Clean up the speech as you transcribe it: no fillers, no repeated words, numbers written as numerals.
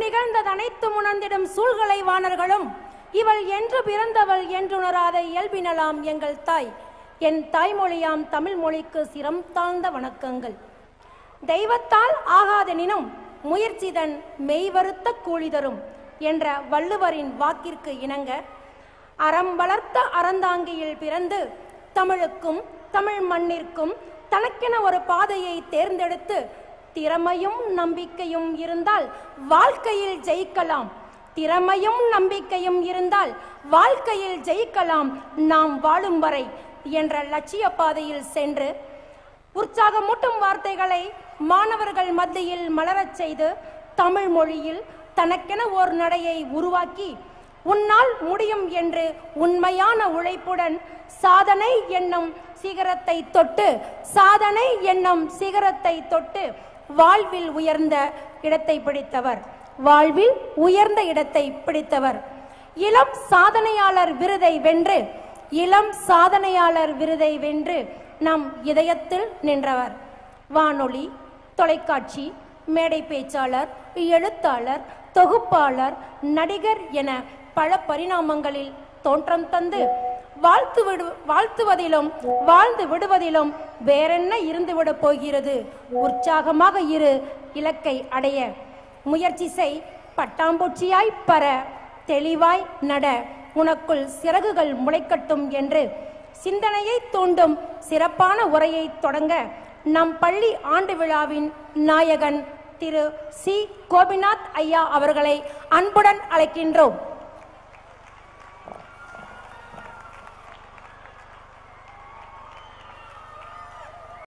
நிகழ்ந்தது அனைத்து உணர்ந்திடும் சூழ்களை வாணர்களும் இவள் என்று பிறந்தவள் என்றுணராத இயல்பினலாம் எங்கள் தாய். என் தாய்மொழியாம் தமிழ் மொழிக்கு சிரம் தாழ்ந்த வணக்கங்கள். தெய்வத்தால் ஆகாதெனினும் முயற்சிதன் மெய்வருத்த கூலி தரும் என்ற வள்ளுவரின் வாக்கிற்கு இணங்க அறம் வளர்த்த அறந்தாங்கியில் பிறந்து தமிழுக்கும் தமிழ் மண்ணிற்கும் தனக்கென ஒரு பாதையை தேர்ந்தெடுத்து திறமையும் நம்பிக்கையும் இருந்தால் வாழ்க்கையில் ஜெயிக்கலாம். திறமையும் நம்பிக்கையும் இருந்தால் வாழ்க்கையில் ஜெயிக்கலாம் நாம் வாழும் வரை என்ற லட்சிய பாதையில் சென்று உற்சாகமூட்டும் வார்த்தைகளை மாணவர்கள் மத்தியில் மலரச் செய்து தமிழ் மொழியில் தனக்கென ஒரு நடையை உருவாக்கி உன்னால் முடியும் என்று உண்மையான உழைப்புடன் சாதனை என்னும் சிகரத்தை தொட்டு வாழ்வில் உயர்ந்த இடத்தை பிடித்தவர். இளம் சாதனையாளர் விருதை வென்று நம் இதயத்தில் நின்றவர். வானொலி, தொலைக்காட்சி, மேடை பேச்சாளர், எழுத்தாளர், தொகுப்பாளர், நடிகர் என பல பரிணாமங்களில் தோற்றம் தந்து வாழ்த்துவதிலும் வாழ்ந்து விடுவதிலும் வேறென்ன இருந்துவிடப் போகிறது? உற்சாகமாக இரு, இலக்கை அடைய முயற்சி செய், பட்டாம்பூச்சியாய் பற, தெளிவாய் நட, உனக்குள் சிறகுகள் முளைக்கட்டும் என்று சிந்தனையை தூண்டும் சிறப்பான உரையை தொடங்க நம் பள்ளி ஆண்டு விழாவின் நாயகன் திரு சி. கோபிநாத் ஐயா அவர்களை அன்புடன் அழைக்கின்றோம்.